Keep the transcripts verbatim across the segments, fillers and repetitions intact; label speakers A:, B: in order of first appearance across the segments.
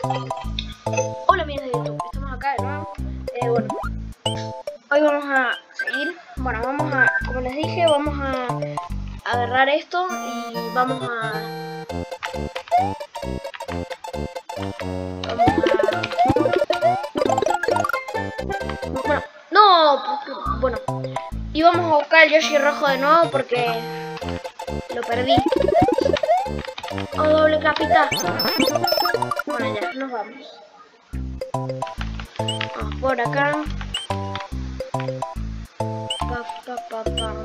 A: Hola amigos de YouTube, estamos acá de nuevo. Eh, bueno, hoy vamos a seguir. Bueno, vamos a, como les dije, vamos a agarrar esto y vamos a... Vamos a... Bueno, no, porque, bueno, y vamos a buscar el Yoshi rojo de nuevo porque lo perdí. Oh, doble capita. Bueno, ya, nos vamos. Vamos por acá. Pa, pa, pa, pa,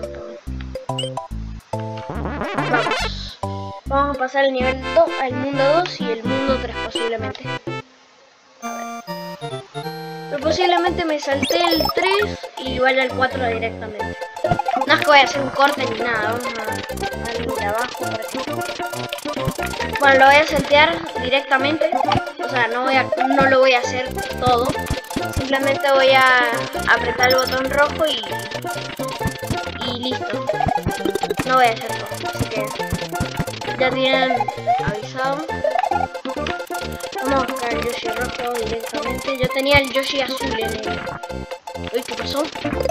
A: pa. Vamos. Vamos a pasar el nivel dos al mundo dos y el mundo tres posiblemente. A ver. Pero posiblemente me salté el tres y vaya al cuatro directamente. No es que voy a hacer un corte ni nada. Vamos a darle de abajo para que... Bueno, lo voy a saltear directamente. O sea, no, voy a, no lo voy a hacer todo. Simplemente voy a apretar el botón rojo y, y listo. No voy a hacer todo. Así que ya tienen avisado. Vamos a buscar el Yoshi rojo directamente. Yo tenía el Yoshi azul en el... Uy, ¿qué pasó?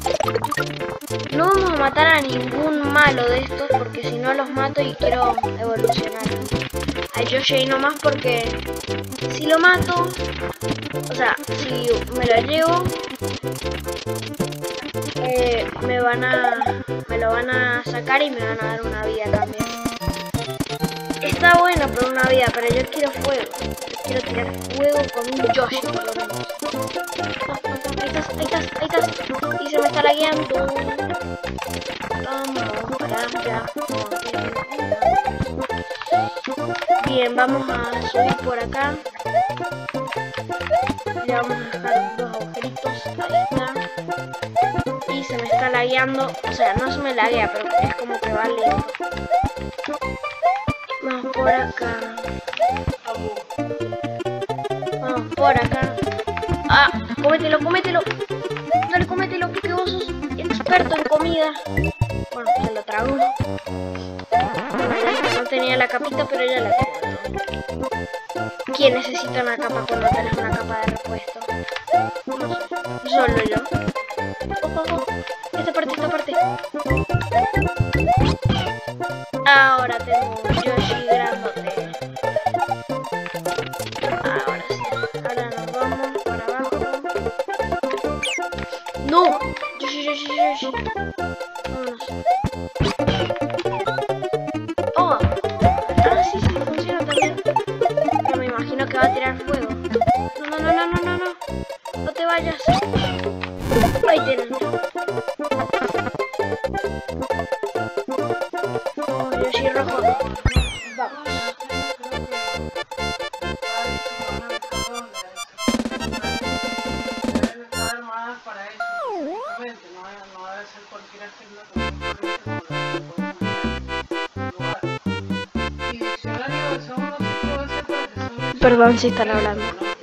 A: No vamos a matar a ningún malo de estos porque si no los mato y quiero evolucionar a Yoshi nomás, porque si lo mato, o sea, si me lo llevo, eh, me van a, me lo van a sacar y me van a dar una vida también. Está bueno por una vida, pero yo quiero fuego. Quiero tirar fuego con un Yoshi por lo menos. Ahí estás, ahí estás, ahí estás. Y se me está lagueando. Vamos para allá. Bien, vamos a subir por acá. Le vamos a dejar dos agujeritos. Ahí está. Y se me está lagueando. O sea, no se me laguea, pero es como que va lento. Vamos por acá. Vamos por acá. Ah, cómetelo, cómetelo. Dale, cómetelo, que vos sos experto en comida. Bueno, se lo tragó. No tenía la capita, pero ya la tengo. ¿Quién necesita una capa cuando tenés una capa de repuesto? No sé, solo yo. Oh, oh, oh. Esta parte, esta parte. Ahora tengo un Yoshi grandote. Ahora sí. Ahora nos vamos para abajo. ¡No! Yoshi, Yoshi, Yoshi. Vámonos. ¡Oh! Ah, sí, sí, funciona también. Pero me imagino que va a tirar fuego. No, no, no, no, no, no, no. No te vayas. Ahí tienen. Oh, Yoshi rojo. Vamos. Perdón si están hablando.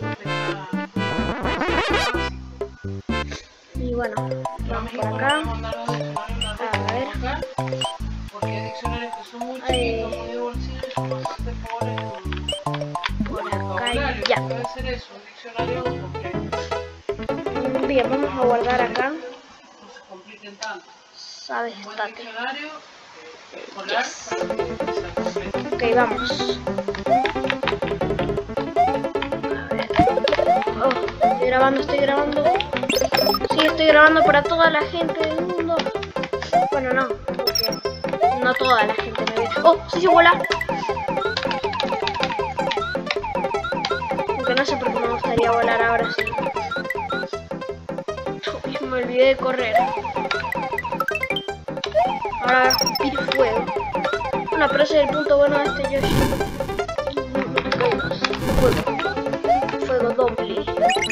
A: Y bueno, vamos por acá. A ver. Ahí. Por acá ya. Bien, vamos a guardar acá. Sabes, estate. Yes. Ok, vamos. Oh, estoy grabando, estoy grabando. Sí, estoy grabando para toda la gente del mundo. Bueno, no, porque no toda la gente me ve. Oh, sí, sí, vuela. Aunque no sé por qué me gustaría volar ahora sí. Uy, me olvidé de correr. Ahora voy a escupir fuego. Bueno, pero ese es el punto bueno de este Yoshi. Fuego. Fuego doble.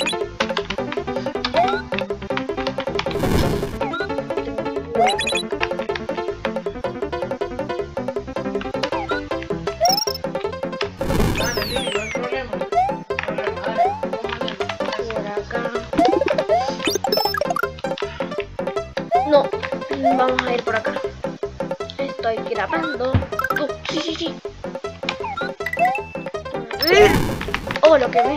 A: No, vamos a ir por acá. Estoy grabando. Oh, sí, sí, sí. Oh, lo quemé.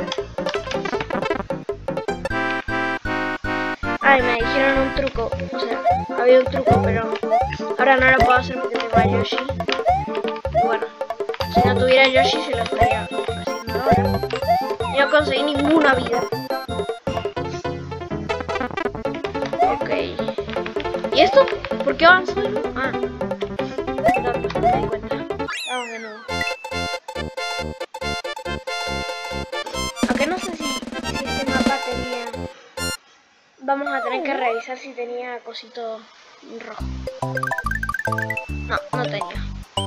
A: Ay, me dijeron un truco. O sea, había un truco, pero ahora no lo puedo hacer porque tengo a Yoshi. Y bueno, si no tuviera Yoshi se lo estaría haciendo ahora. Y no conseguí ninguna vida. Ok. ¿Y esto? ¿Por qué avanzó? Ah. No, no me di cuenta. Vamos de nuevo. Aunque no sé si, si este mapa tenía... Vamos a tener que revisar si tenía cosito rojo. No, no tenía.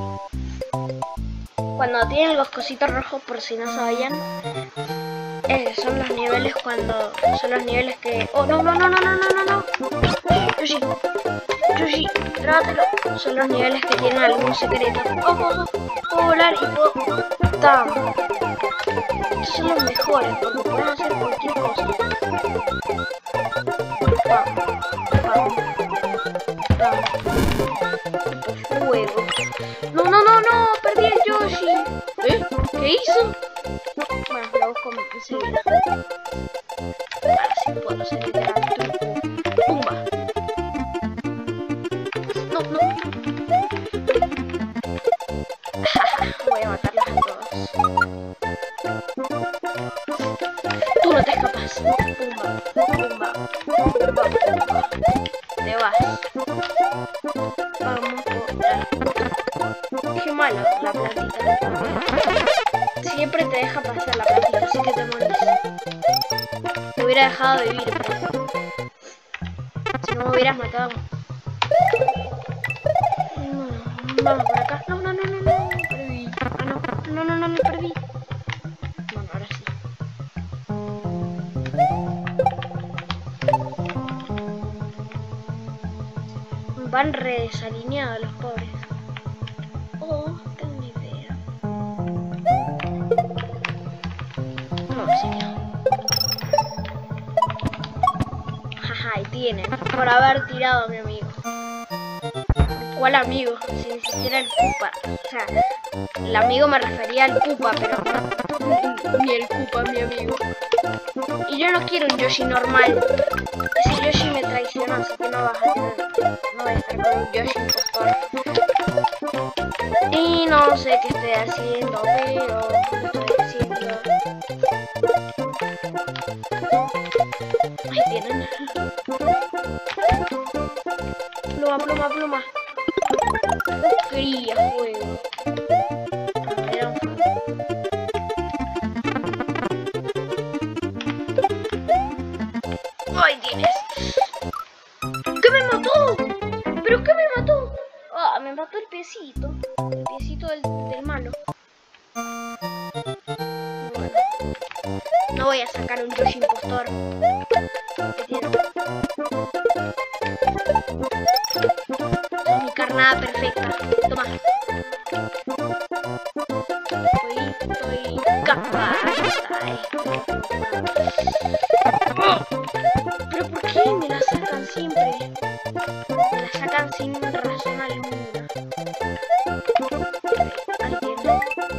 A: Cuando tienen los cositos rojos, por si no sabían, eh, son los niveles cuando... Son los niveles que... Oh, no, no, no, no, no, no, no, no. Yoshi, Yoshi, trágatelo. Son los niveles que tienen algún secreto. Oh, oh, oh. Puedo volar y puedo... ¡Tam! Estos son los mejores, porque pueden hacer cualquier cosa. ¡Pam! ¡Pam! ¡Pam! ¡Fuego! ¡No, no, no, no! ¡Perdí el Yoshi! ¿Eh? ¿Qué hizo? Bueno, lo busco enseguida. Ahora sí puedo hacer el gran truco. ¡Pumba! No, no. Voy a matarlas a todas. Tú no te escapas. Pumba, pumba, pumba, pumba. Te vas. Vamos por la... Qué malo la plantita. Siempre te deja pasar la plantita, así que te morís. Te hubiera dejado vivir, pero... Si no me hubieras matado. No, vamos por acá. No, no, no, no, no. Perdí. Ah, no. No, no, no, no, perdí. Bueno, ahora sí. Van re desalineados los pobres. Oh, tengo una idea. No, en serio. Jaja, ahí tienen. Por haber tirado a mi amigo. ¿Cuál amigo? Si ni siquiera el Koopa. O sea, el amigo me refería al Koopa, pero no. Ni el Koopa es mi amigo. Y yo no quiero un Yoshi normal. Ese Yoshi me traicionó, así que no vas a tener. No voy a estar con un Yoshi impostor. Y no sé qué estoy haciendo, pero estoy haciendo. Ahí tienen. Pluma, pluma, pluma. Quería juego. Era un juego. Ahí tienes. ¿Qué me mató? ¿Pero qué me mató? Ah, me mató el piecito. El piecito del, del malo. Bueno. No voy a sacar un Yoshi impostor. ¿Qué tiene? Es mi carnada perfecta. Toma. Estoy, estoy capaz. ¿Pero por qué me la sacan siempre? Me la sacan sin razón alguna. Ahí tiene.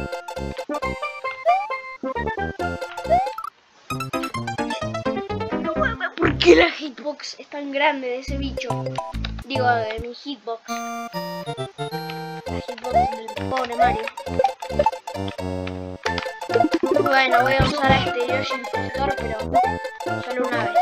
A: ¿Por qué la hitbox es tan grande de ese bicho? Digo, de mi hitbox. La hitbox del pobre Mario. Bueno, voy a usar a este Yoshi impostor, pero solo una vez.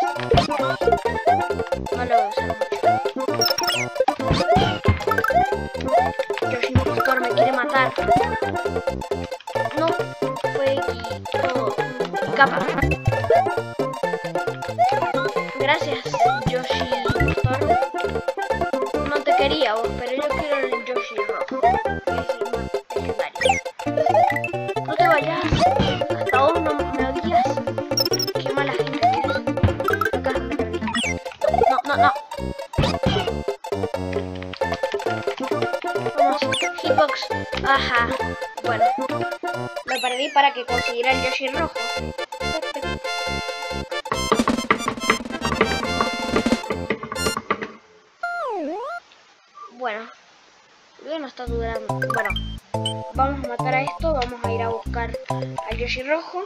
A: No lo voy a usar mucho. Yoshi impostor me quiere matar. No, fue todo mi capa. Gracias, Yoshi impostor. No te quería vos, pero yo quiero el Yoshi rojo, que es el más legendario. No te vayas. Hasta vos no me odias. Qué mala gente que eres. Acá me perdí. No, no, no. Vamos, hitbox. Ajá. Bueno, lo perdí para que consiguiera el Yoshi rojo. Bueno, no está durando. Bueno, vamos a matar a esto, vamos a ir a buscar al Yoshi rojo.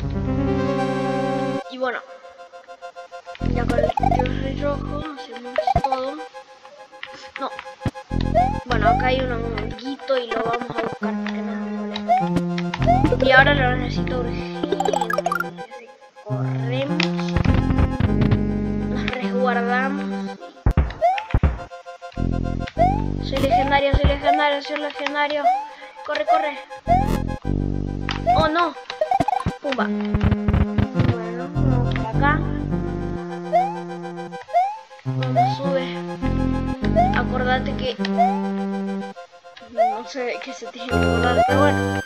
A: Y bueno, ya con el Yoshi rojo hacemos todo. No. Bueno, acá hay un honguito y lo vamos a buscar porque no me molesta. Y ahora lo necesito urgente. Así, corremos. Nos resguardamos. Soy legendario, soy legendario, soy legendario. Corre, corre. Oh no. Pumba. Bueno, vamos por acá. Vamos, sube. Acordate que... No sé qué se tiene que acordar, pero bueno.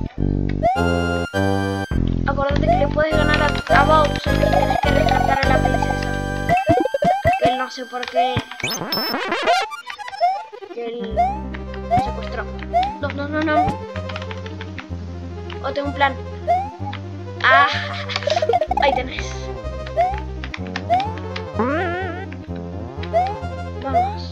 A: Acordate que le puedes ganar a, a Bowser y tienes que rescatar a la princesa. Que él no sé por qué... Que él lo secuestró. No, no, no, no. O tengo un plan. Ah, ahí tenés. Vamos.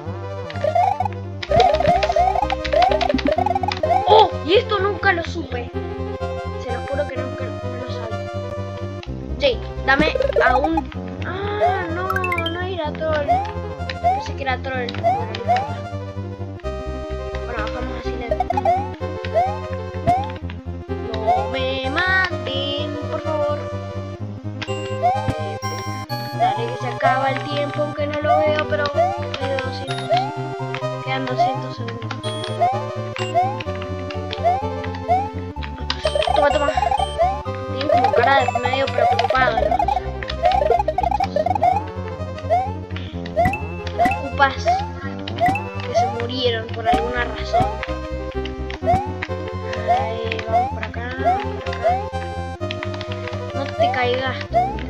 A: ¡Oh! Y esto nunca lo supe. Se lo juro que nunca no lo sabía. Jake, dame a un... Ah, no, no era troll. Pensé que era troll. Bueno, no importa. Bueno, bajamos así lento. No me maten, por favor. Dale que se acaba el tiempo, aunque no lo veo, pero hay doscientos. Quedan doscientos segundos. Toma, toma. Tienen como cara de medio preocupado, ¿no? Las cupas que se murieron por alguna razón. Ahí, vamos por acá, por acá. No te caigas, tonto.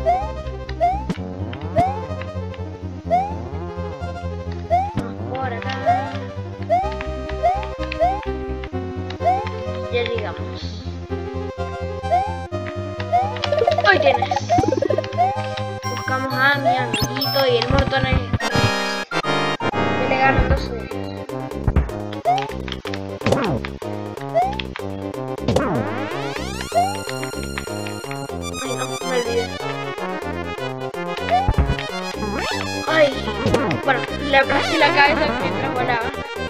A: Ya llegamos. Hoy tienes. Buscamos a mi amiguito y el Morton es. Que le ganan dos veces. Ay, no, me olvidé. Ay, bueno, le aplasté la cabeza mientras volaba.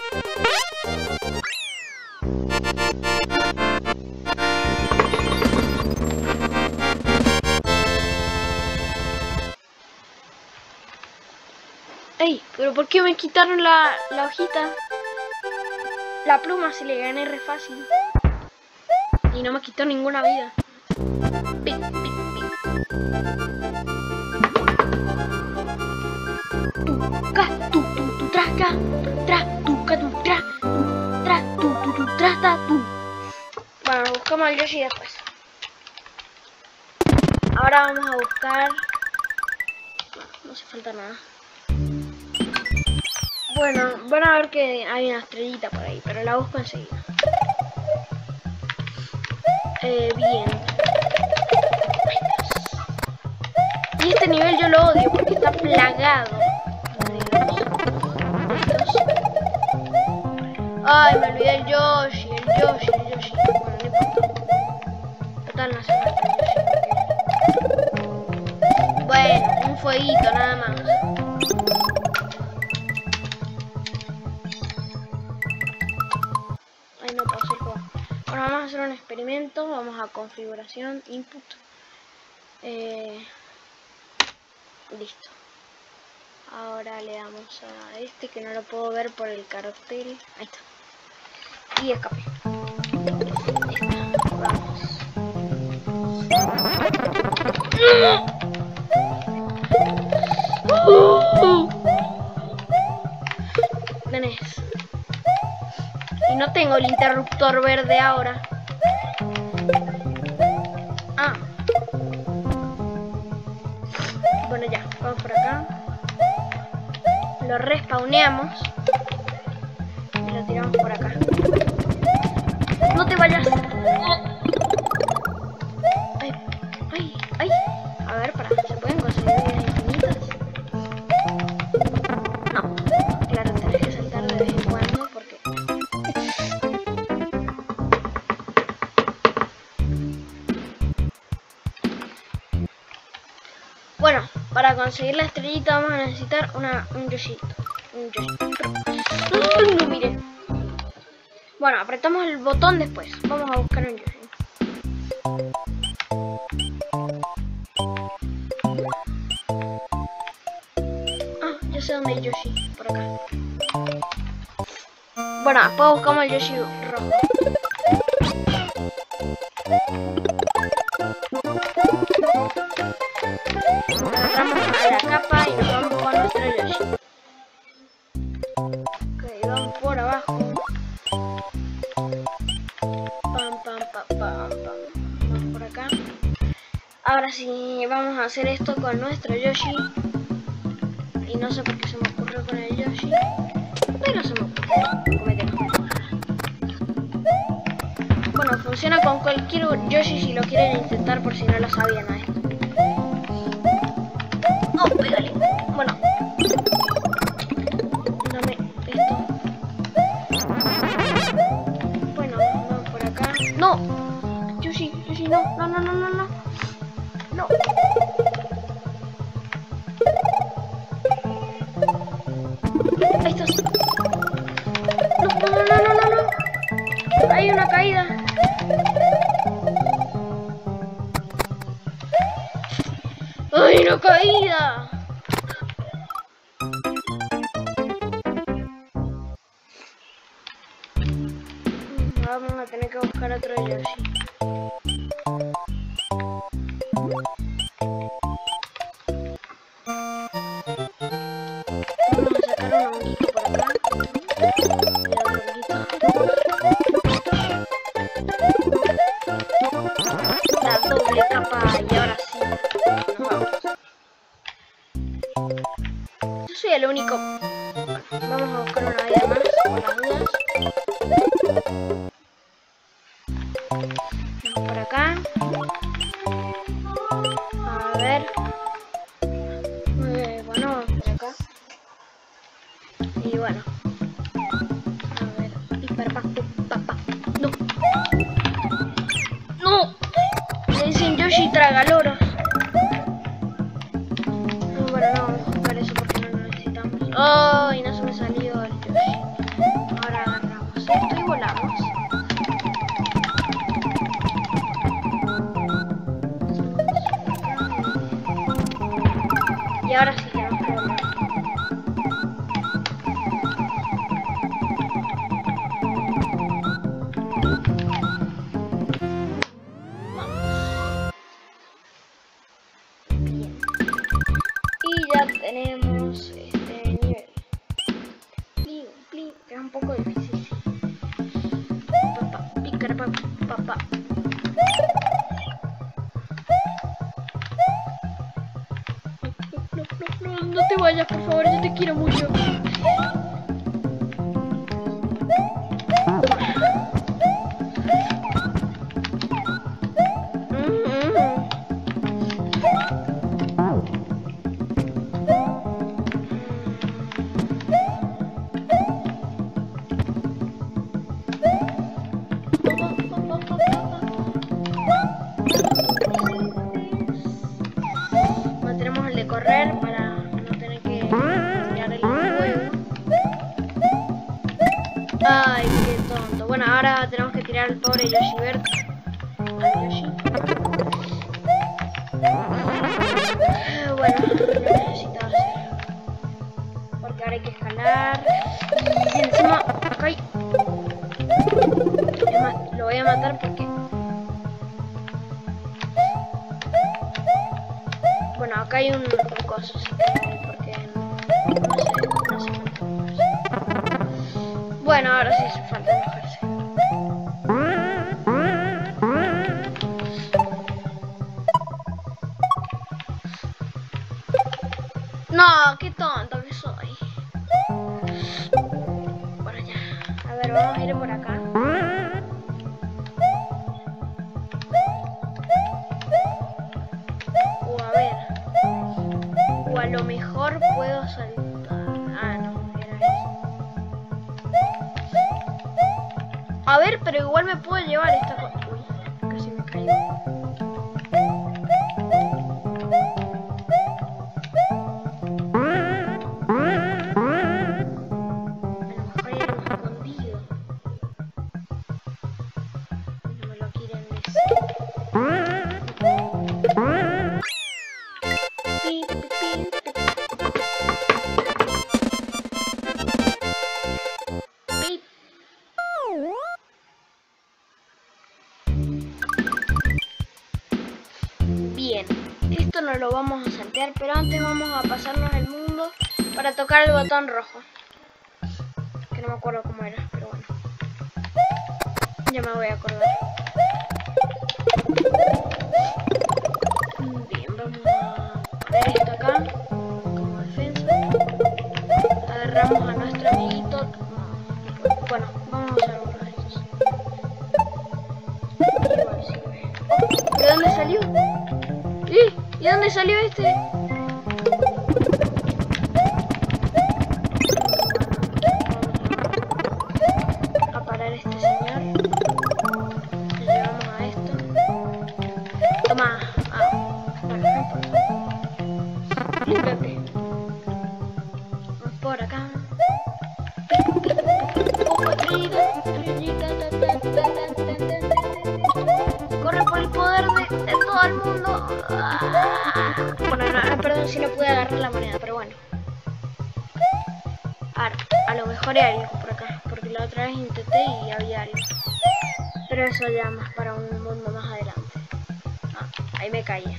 A: Ey, pero ¿por qué me quitaron la, la hojita? La pluma se le gané re fácil. Y no me quitó ninguna vida. Pic, pic, pic. Tuca, tu, tu, tu, trasca, tra, tuca, tu, tra, tu, tra, tu, tu, tu, trasta, tu. Bueno, buscamos al Yoshi después. Ahora vamos a buscar... No, no hace falta nada. Bueno, van a ver que hay una estrellita por ahí, pero la busco enseguida. Eh, bien. Y este nivel yo lo odio porque está plagado de estos. Ay, me olvidé el Yoshi, el Yoshi, el Yoshi. Bueno, no importa. Total, no hace falta el Yoshi. Bueno, un fueguito nada más. Vamos a hacer un experimento, vamos a configuración, input, eh, listo. Ahora le damos a este que no lo puedo ver por el cartel, ahí está, y escape. Listo. Vamos. Tenés. Y no tengo el interruptor verde ahora. Ah. Bueno, ya, vamos por acá. Lo respawneamos. Y lo tiramos por acá. No te vayas. Ay, ay, ay. A ver, para, ¿se pueden conseguir vidas infinitas? No. Claro, tenés que saltar de vez en cuando porque... para conseguir la estrellita vamos a necesitar una, un Yoshito. Un Yoshi. No, mire. Bueno, apretamos el botón después. Vamos a buscar un Yoshi. Ah, ya sé dónde hay Yoshi. Por acá. Bueno, después buscamos el Yoshi rojo. Agarramos a la capa y nos vamos con nuestro Yoshi. Ok, vamos por abajo. Pam, pam, pam, pam, pam. Vamos por acá. Ahora sí, vamos a hacer esto con nuestro Yoshi. Y no sé por qué se me ocurrió con el Yoshi. Pero se me ocurrió. Cometemos. Bueno, funciona con cualquier Yoshi si lo quieren intentar por si no lo sabían a esto. Oh, pégale. Bueno. Dame esto. Bueno, vamos por acá. ¡No! Yoshi, Yoshi, no, no, no, no, no, no. No. Ahí estás. No, no, no, no, no, no. Hay una caída. ¡Ay, una caída! Vamos a tener que buscar otro Yoshi. Vamos a sacar un honguito por acá. La doble capa y ahora sí. Nos vamos. Yo soy el único. Bueno, vamos a buscar una vida más por las dudas. Vamos por acá. A ver. Eh, bueno, vamos por acá. Y bueno. A ver. Y para pa, pa, pa. No. No. Me dicen Yoshi tragaloros. No, bueno, no vamos a buscar eso porque no lo necesitamos. Ay, no se me salió el Yoshi. Ahora agarramos esto y volamos. Y ahora sí tenemos que volar. Vamos. Bien. Y ya tenemos este nivel. Plin, plin, que es un poco difícil. Papá, pícara, papá, papá. No, no, no te vayas, por favor, yo te quiero mucho. No tenemos el de correr para no tener que cambiar el juego. Ay, qué tonto. Bueno, ahora tenemos que tirar al pobre Yoshi verde. Al Yoshi. Bueno, lo necesitaba hacer. Porque ahora hay que escalar. Y encima, acá hay... Es más, lo voy a matar porque... Bueno, acá hay un, un coso, sí, porque no sé, no sé cuánto. Bueno, ahora sí hace falta enojarse. No, qué tonto que soy. Bueno, ya. A ver, vamos a ir por acá. O a ver. O a lo mejor puedo saltar. Ah, no, era eso. A ver, pero igual me puedo llevar esta cosa. Uy, casi me caigo. Bien, esto no lo vamos a saltear, pero antes vamos a pasarnos el mundo para tocar el botón rojo. Que no me acuerdo cómo era, pero bueno. Ya me voy a acordar. Bien, vamos a poner esto acá como defensa. Agarramos a nuestro amiguito. Bueno, vamos a usar uno de estos. Igual sirve. Oh, ¿de dónde salió? ¿Y? ¿Y dónde salió este? A parar este señor. Le llevamos a esto. Toma. Ah, bueno, no importa. Límpiate. Vamos por acá. Corre por el poder de, de todo el mundo. Bueno, no, perdón si no pude agarrar la moneda, pero bueno. A, a lo mejor hay algo por acá, porque la otra vez intenté y había algo. Pero eso ya más para un mundo más adelante. Ah, ahí me caí.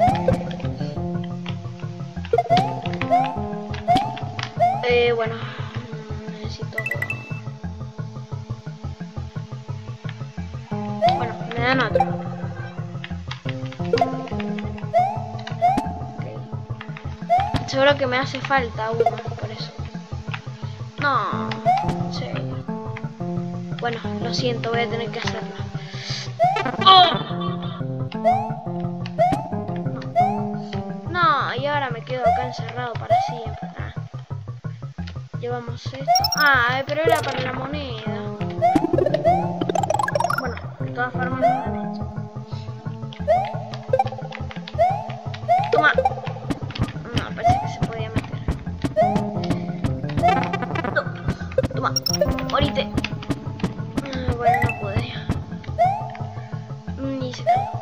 A: Eh, bueno, necesito... Bueno, me dan otro. Okay. Seguro que me hace falta uno, por eso. No, en serio. Bueno, lo siento, voy a tener que hacerlo. ¡Oh! No. No, y ahora me quedo acá encerrado para siempre. Ah. Llevamos esto. Ah, pero era para la moneda. Bueno, de todas formas me dan esto. Toma. No, parece que se podía meter. No. Toma, morite. Ah, bueno, no pude. Ni se cayó.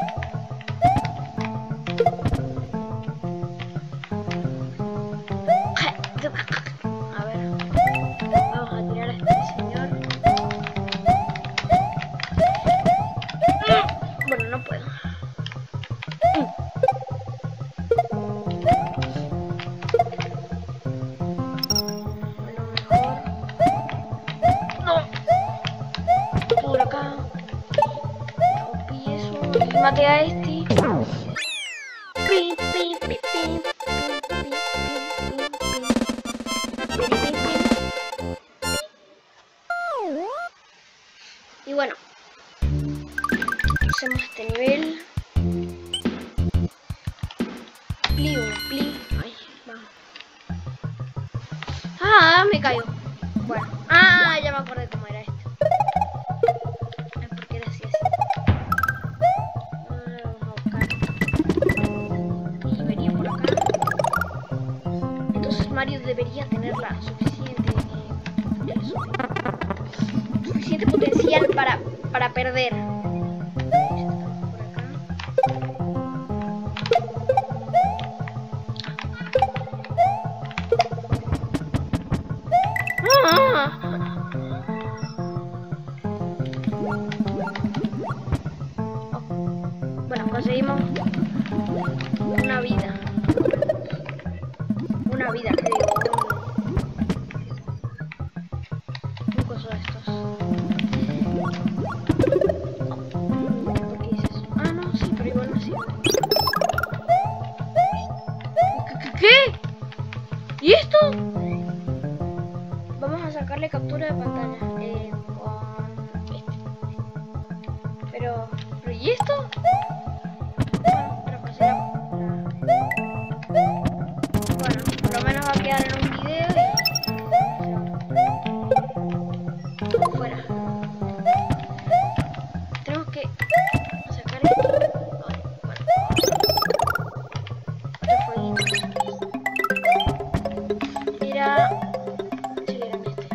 A: A ver, vamos a tirar a este señor. Bueno, no puedo. Bueno, mejor. No. Por acá. Rompí eso. Y maté a este. Pi, pi, pi, pi, pi, pi, pi, pi, pi. Y bueno, hacemos este nivel. Pli, un pli. Ay, vamos. Ah, me cayó. Bueno, ah, ya me acordé cómo era esto. Ay, ¿por qué era así así? Ah, vamos a buscar. Y venía por acá. Entonces Mario debería tener la suficiente, eh, eso, suficiente potencial para, para perder. Bueno, conseguimos una vida. Una vida, que digo. Un coso de estos. ¿Por qué hice eso? Ah, no, sí, pero igual no sirve. ¿Qué? ¿Y esto? Vamos a sacarle captura de pantalla. Eh, con este. Pero, ¿pero y esto? Bueno, pero pues era... Bueno, por lo menos va a quedar en un video y... fuera. Tenemos que sacar esto. Ay, bueno. Otro fueguito. Era... Sí, era este.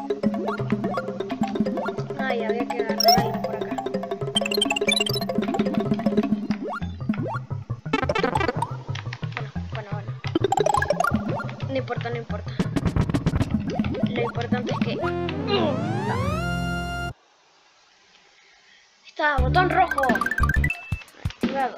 A: Ay, había que agarrar algo por acá. Activado.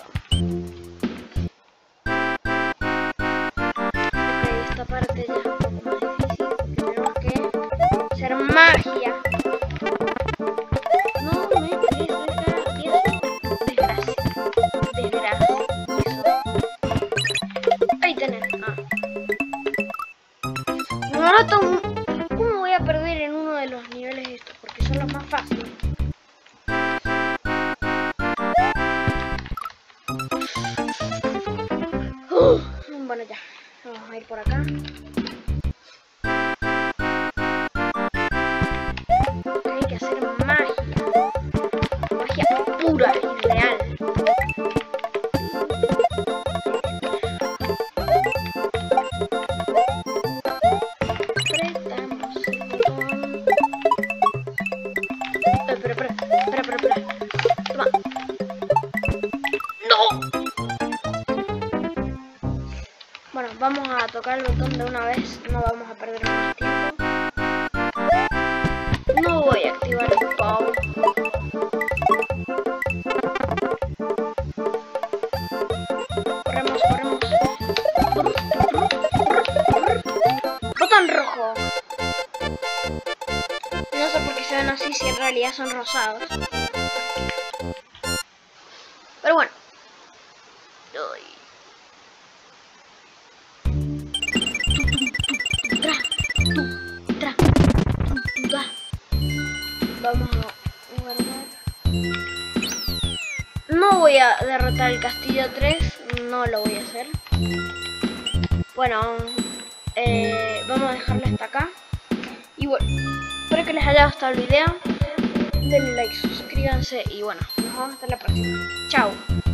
A: Ok, esta parte ya es un poco más difícil. Tenemos que hacer magia. No, no es desgracia. Desgracia. Eso. Ahí tenés. Ah. Ahora tomo. ¿Cómo voy a perder en uno de los niveles estos? Porque son los más fáciles. Uh, bueno, ya. Vamos a ir por acá. Hay que hacer magia. Magia pura y real. Bueno, vamos a tocar el botón de una vez, no vamos a perder más tiempo. No voy a activar el pau. Corremos, corremos. Botón rojo. No sé por qué se ven así si en realidad son rosados. Pero bueno. Vamos a guardar. No voy a derrotar el castillo tres, no lo voy a hacer. Bueno, eh, vamos a dejarlo hasta acá. Y bueno, espero que les haya gustado el video. Denle like, suscríbanse y bueno, nos vemos hasta la próxima. Chao.